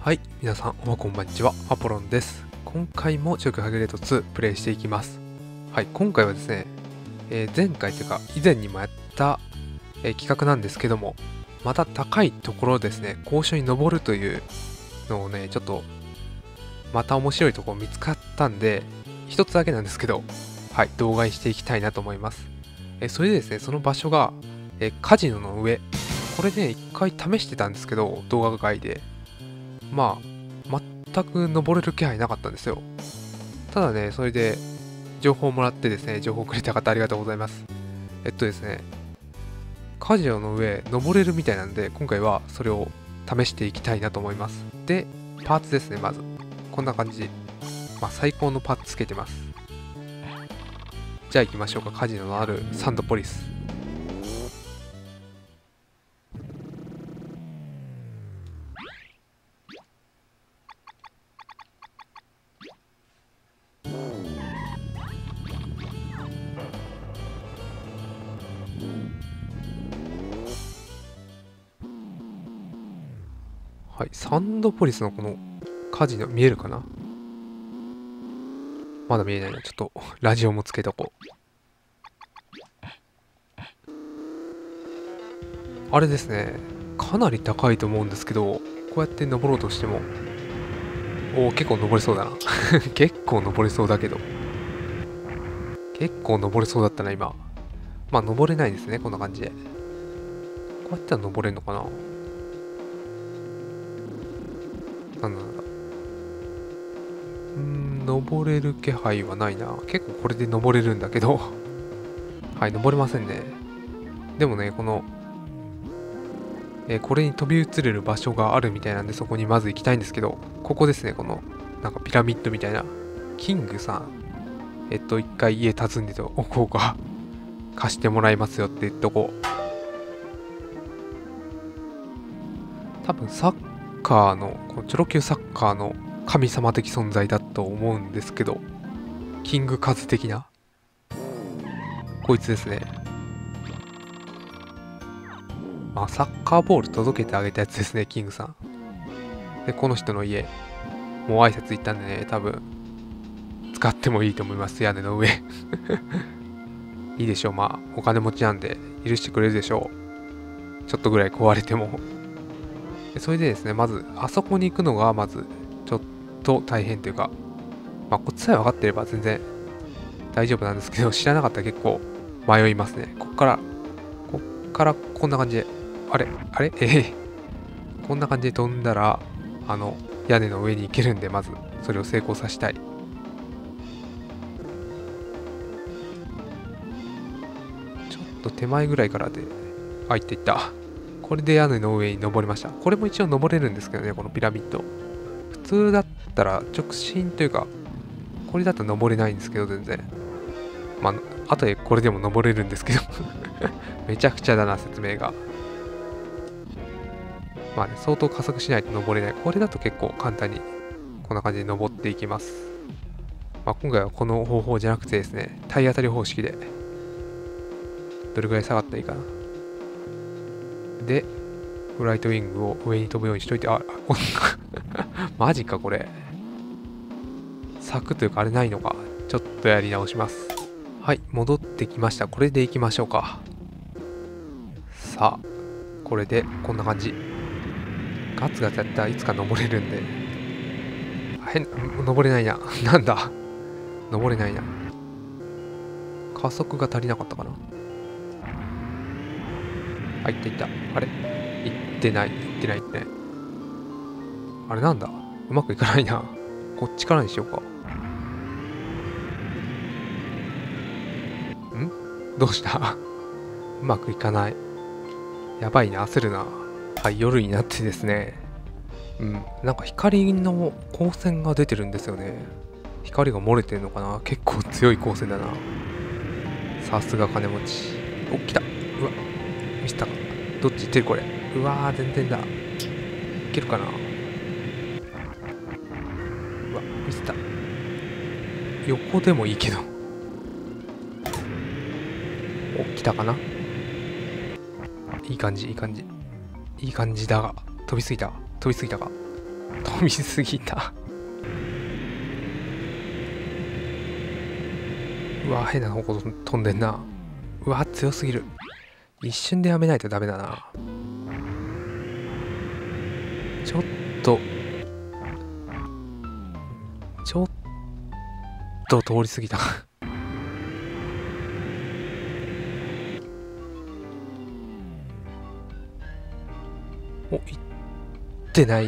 はい、皆さんおはこんばんちは、アポロンです。今回も超級ハグレード2プレイしていきます。はい、今回はですね、前回というか以前にもやった、企画なんですけども、また高いところですね、高所に登るというのをね、ちょっとまた面白いところ見つかったんで、一つだけなんですけど、はい、動画にしていきたいなと思います。それでですね、その場所が、カジノの上。これね、一回試してたんですけど、動画外で。まあ、全く登れる気配なかったんですよ。ただね、それで情報をもらってですね、情報をくれた方ありがとうございます。ですね、カジノの上登れるみたいなんで、今回はそれを試していきたいなと思います。で、パーツですね、まず。こんな感じ。最高のパーツつけてます。じゃあ行きましょうか、カジノのあるサンドポリス。はい、サンドポリスのこのカジノ見えるかな。まだ見えないな。ちょっとラジオもつけとこう。あれですね、かなり高いと思うんですけど、こうやって登ろうとしても、おお、結構登れそうだな。結構登れそうだけど。結構登れそうだったな、今。登れないですね、こんな感じで。こうやったら登れるのかな。なんだなんだ。登れる気配はないな。結構これで登れるんだけど。はい、登れませんね。でもね、これに飛び移れる場所があるみたいなんで、そこにまず行きたいんですけど、ここですね、この、なんかピラミッドみたいな。キングさん。一回家訪ねておこうか。貸してもらいますよって言っとこう。多分サッカーの、このチョロ Q サッカーの神様的存在だと思うんですけど、キングカズ的な、こいつですね。サッカーボール届けてあげたやつですね、キングさん。で、この人の家、もう挨拶行ったんでね、多分、使ってもいいと思います、屋根の上。いいでしょう、お金持ちなんで、許してくれるでしょう。ちょっとぐらい壊れても。それでですね、まず、あそこに行くのが、まず、ちょっと大変というか、こっちさえ分かってれば全然大丈夫なんですけど、知らなかったら結構迷いますね。こっからこんな感じで、こんな感じで飛んだら、屋根の上に行けるんで、まず、それを成功させたい。ちょっと手前ぐらいからで、行っていった。これで屋根の上に登りました。これも一応登れるんですけどね、このピラミッド。普通だったら直進というか、これだと登れないんですけど、全然。後でこれでも登れるんですけどめちゃくちゃだな、説明が。相当加速しないと登れない。これだと結構簡単に、こんな感じで登っていきます。今回はこの方法じゃなくてですね、体当たり方式で、どれぐらい下がったらいいかな。で、フライトウィングを上に飛ぶようにしといて、マジかこれ。柵というかあれないのか。ちょっとやり直します。はい、戻ってきました。これで行きましょうか。さあ、これでこんな感じ。ガツガツやったらいつか登れるんで。登れないな。なんだ。登れないな。加速が足りなかったかな。いったいった。あれ行ってない。あれなんだ、うまくいかないな。こっちからにしようか。どうしたうまくいかない。やばいな、焦るな。はい、夜になってですね。なんか光の光線が出てるんですよね。光が漏れてるのかな。結構強い光線だな。さすが金持ち。お、来た。うわ、ミスったか。どっち行ってるこれ。うわー、全然だ。いけるかな。うわ、ミスった。横でもいいけど。お、来たかな。いい感じだが、飛びすぎたか。 飛びすぎた。うわ、変な方向飛んでんな。うわ、強すぎる。一瞬でやめないとダメだな。ちょっと通り過ぎた。お、行ってない。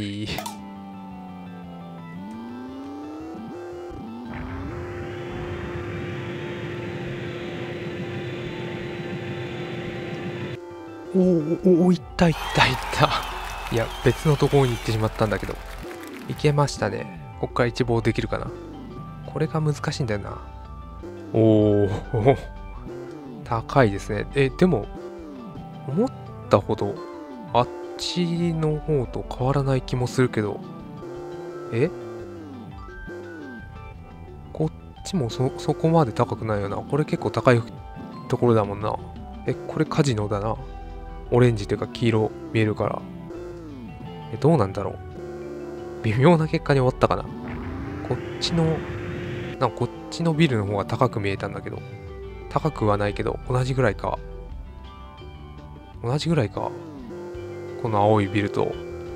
お、行った行った行った。いや、別のところに行ってしまったんだけど。行けましたね。こっから一望できるかな。これが難しいんだよな。おお、高いですね。でも、思ったほど、あっちの方と変わらない気もするけど、こっちもそこまで高くないよな。これ結構高いところだもんな。これカジノだな。オレンジというか黄色見えるから。どうなんだろう。微妙な結果に終わったかな。こっちのビルの方が高く見えたんだけど、高くはないけど、同じぐらいか。この青いビルと。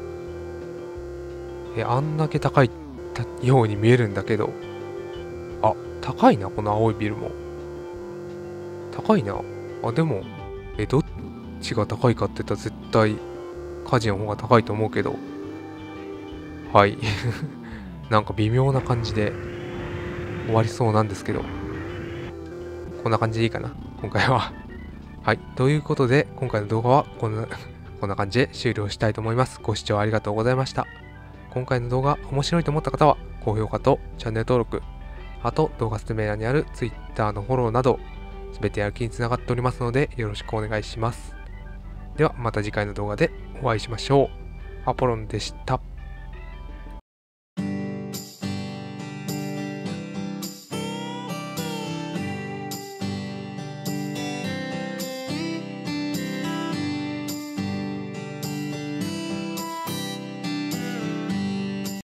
あんだけ高いように見えるんだけど、あ、高いな、この青いビルも。高いな。でも、どっちが高いかって言ったら絶対、カジノの方が高いと思うけど、はい。なんか微妙な感じで終わりそうなんですけど、こんな感じでいいかな、今回は。はい。ということで、今回の動画はこんな感じで終了したいと思います。ご視聴ありがとうございました。今回の動画面白いと思った方は、高評価とチャンネル登録、あと動画説明欄にある Twitter のフォローなど、すべてやる気につながっておりますので、よろしくお願いします。ではまた次回の動画でお会いしましょう。アポロンでした。